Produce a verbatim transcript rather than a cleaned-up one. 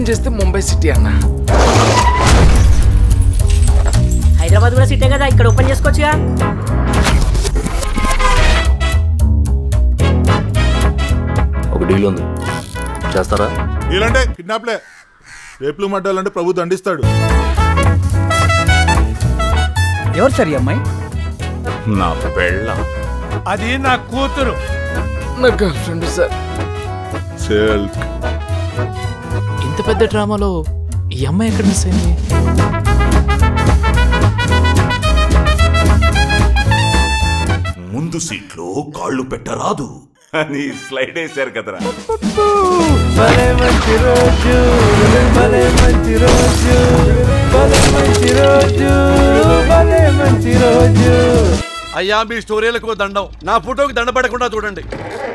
Open చేస్తే Mumbai city అన్న. హైదరాబాద్ కూడా సిటీ కదా, ఇక్కడ ఓపెన్ చేసుకోవచ్చుగా. ఒక డీల్ ఉంది, చేస్తారా? ఇలాంటే కిడ్నాప్లే, రేపులు మడ్డాలంటే ప్రభు దండిస్తాడు. ఎవరు సార్ ఈ అమ్మాయి? నా పెళ్ళ. అది నా కూతురు. నా గర్ల్ ఫ్రెండ్ సార్. ఇంత పెద్ద డ్రామాలో ఈ అమ్మాయి ఎక్కడ మిస్ అయింది? ముందు సీట్లో కాళ్ళు పెట్టరాదు అని స్లైడ్ వేశారు కదరా. భలే మంచి రోజు, భలే మంచి రోజు, భలే మంచి రోజు, భలే మంచి రోజు. అయ్యా మీ స్టోరీలకు దండం, నా ఫోటోకి దండ పడకుండా చూడండి.